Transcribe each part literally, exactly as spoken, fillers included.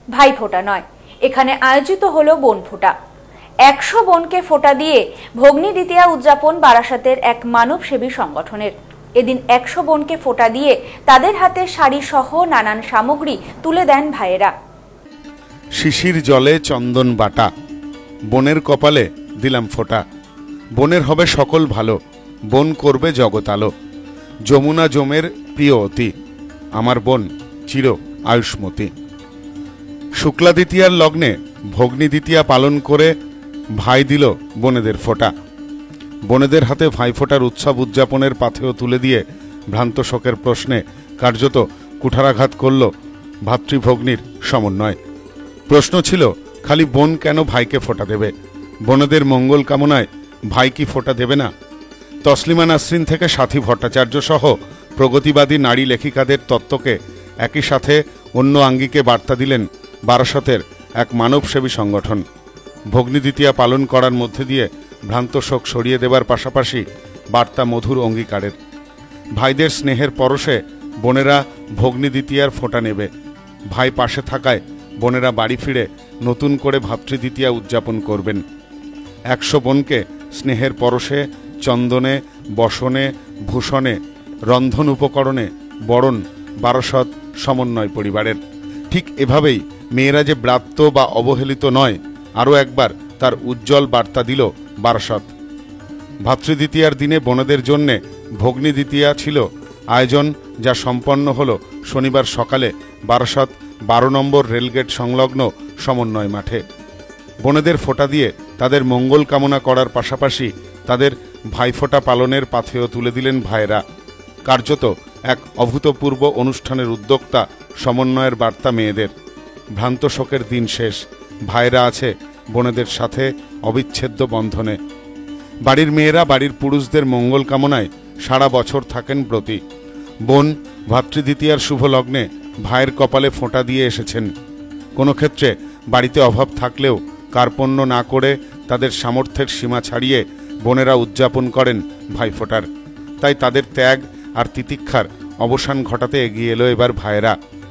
ভাইফোঁটা নয়, এখানে আয়োজিত হলো বোনফোঁটা। একশো বোনকে ফোঁটা দিয়ে ভগ্নী দ্বিতীয়া উদযাপন বারাসাতের এক মানবসেবী সংগঠনের। এদিন একশো বোনকে ফোঁটা দিয়ে তাদের হাতে শাড়ি সহ নানান সামগ্রী তুলে দেন ভাইয়েরা। শিশির জলে চন্দন বাটা, বোনের কপালে দিলাম ফোঁটা। বোনের হবে সকল ভালো, বোন করবে জগৎ আলো। যমুনা জমের প্রিয় অতি, আমার বোন চির আয়ুষ্মতী। শুক্লা দ্বিতীয়ার লগ্নে ভগ্নী দ্বিতীয়া পালন করে ভাই দিল বোনেদের ফোঁটা। বোনেদের হাতে ভাইফোঁটার উৎসব উদযাপনের পাথেয় তুলে দিয়ে ভ্রান্ত শোকের প্রশ্নে কার্যত কুঠারাঘাত করল ভাতৃভগ্নীর সমন্বয়। প্রশ্ন ছিল, খালি বোন কেন ভাইকে ফোঁটা দেবে? বোনেদের মঙ্গল কামনায় ভাই কি ফোঁটা দেবে না? তসলিমা নাসরিন থেকে সাথী ভট্টাচার্য সহ প্রগতিবাদী নারী লেখিকাদের তত্ত্বকে একই সাথে অন্য আঙ্গিকে বার্তা দিলেন বারাসতের এক মানবসেবী সংগঠন। ভগ্নী দ্বিতীয়া পালন করার মধ্যে দিয়ে ভ্রান্ত শোক সরিয়ে দেবার পাশাপাশি বার্তা মধুর অঙ্গীকারের। ভাইদের স্নেহের পরশে বোনেরা ভগ্নী দ্বিতীয়ার ফোঁটা নেবে। ভাই পাশে থাকায় বোনেরা বাড়ি ফিরে নতুন করে ভাতৃদ্বিতীয়া উদযাপন করবেন। একশো বোনকে স্নেহের পরশে চন্দনে, বসনে, ভূষণে, রন্ধন উপকরণে বরণ বারাসত সমন্বয় পরিবারের। ঠিক এভাবেই মেয়েরা যে ব্রাত্য বা অবহেলিত নয়, আরও একবার তার উজ্জ্বল বার্তা দিল বারাসত। ভাতৃদ্বিতীয়ার দিনে বোনেদের জন্যে ভগ্নী দ্বিতীয়া ছিল আয়োজন, যা সম্পন্ন হল শনিবার সকালে বারাসত বারো নম্বর রেলগেট সংলগ্ন সমন্বয় মাঠে। বোনেদের ফোঁটা দিয়ে তাদের মঙ্গল কামনা করার পাশাপাশি তাদের ভাইফোঁটা পালনের পাথেয় তুলে দিলেন ভাইয়েরা। কার্যত এক অভূতপূর্ব অনুষ্ঠানের উদ্যোক্তা সমন্বয়ের বার্তা মেয়েদের। ভ্রান্ত শোকের দিন শেষ, ভাইয়েরা আছে বোনেদের সাথে অবিচ্ছেদ্য বন্ধনে। বাড়ির মেয়েরা বাড়ির পুরুষদের মঙ্গল কামনায় সারা বছর থাকেন ব্রতী। বোন ভাতৃদ্বিতীয়ার শুভ লগ্নে ভাইয়ের কপালে ফোঁটা দিয়ে এসেছেন। কোনো ক্ষেত্রে বাড়িতে অভাব থাকলেও কার্পণ্য না করে তাদের সামর্থ্যের সীমা ছাড়িয়ে বোনেরা উদযাপন করেন ভাইফোঁটার। তাই তাদের ত্যাগ আর তিতিক্ষার অবসান ঘটাতে এগিয়ে এলো এবার ভাইয়েরা।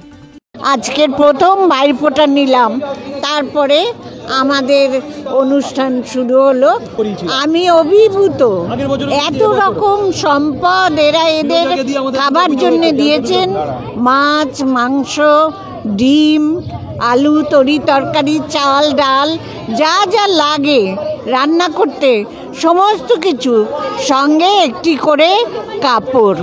আজকের প্রথম ভাইফোঁটা নিলাম, তারপরে আমাদের অনুষ্ঠান শুরু হলো। আমি অভিভূত, এত রকম সম্পদ এরা এদের খাবার জন্য দিয়েছেন। মাছ, মাংস, ডিম, আলু, তরি তরকারি, চাল, ডাল, যা যা লাগে রান্না করতে সমস্ত কিছু, সঙ্গে একটি করে কাপড়।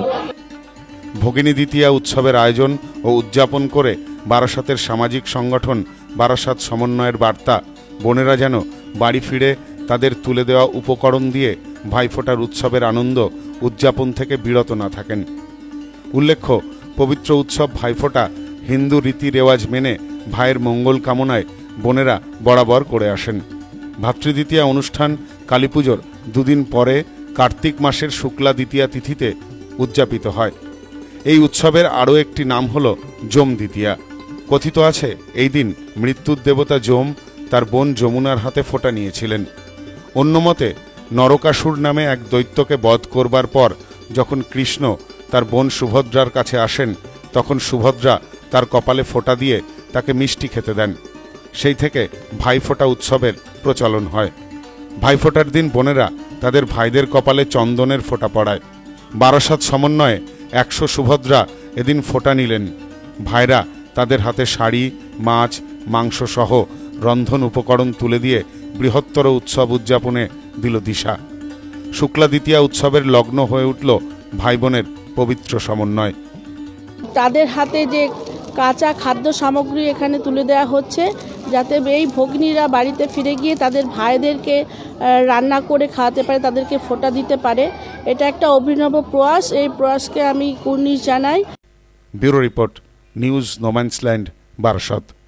ভগিনী দ্বিতীয়া উৎসবের আয়োজন ও উদযাপন করে বারাসতের সামাজিক সংগঠন বারাসত সমন্বয়ের বার্তা, বোনেরা যেন বাড়ি ফিরে তাদের তুলে দেওয়া উপকরণ দিয়ে ভাইফোঁটার উৎসবের আনন্দ উদযাপন থেকে বিরত না থাকেন। উল্লেখ্য, পবিত্র উৎসব ভাইফোঁটা হিন্দু রীতি রেওয়াজ মেনে ভাইয়ের মঙ্গল কামনায় বোনেরা বরাবর করে আসেন। ভাতৃদ্বিতীয়া অনুষ্ঠান কালীপুজোর দুদিন পরে কার্তিক মাসের শুক্লা দ্বিতীয়া তিথিতে উদযাপিত হয়। এই উৎসবের আরও একটি নাম হল যম দ্বিতীয়া। কথিত আছে এই দিন মৃত্যুর দেবতা যম তার বোন যমুনার হাতে ফোঁটা নিয়েছিলেন। অন্যমতে নরকাসুর নামে এক দৈত্যকে বধ করবার পর যখন কৃষ্ণ তার বোন সুভদ্রার কাছে আসেন, তখন সুভদ্রা তার কপালে ফোঁটা দিয়ে তাকে মিষ্টি খেতে দেন। সেই থেকে ভাইফোঁটা উৎসবের প্রচলন হয়। ভাইফোঁটার দিন বোনেরা তাদের ভাইদের কপালে চন্দনের ফোঁটা পড়ায়। বারাসত সমন্বয়ে একশো সুভদ্রা এদিন ফোঁটা নিলেন। ভাইরা তাদের হাতে শাড়ি, মাছ, মাংস সহ রন্ধন উপকরণ তুলে দিয়ে বৃহত্তর উৎসব উদযাপনে দিল দিশা। শুক্লা দ্বিতীয়া উৎসবের লগ্ন হয়ে উঠল ভাই বোনের পবিত্র সমন্বয়। তাদের হাতে যে কাঁচা খাদ্য সামগ্রী এখানে তুলে দেওয়া হচ্ছে, যাতে এই ভগ্নীরা বাড়িতে ফিরে গিয়ে তাদের ভাইদেরকে রান্না করে খাওয়াতে পারে, তাদেরকে ফোঁটা দিতে পারে। এটা একটা অভিনব প্রয়াস, এই প্রয়াসকে আমি কুর্নিশ জানাই। Bureau report, news no man's land, Barasat.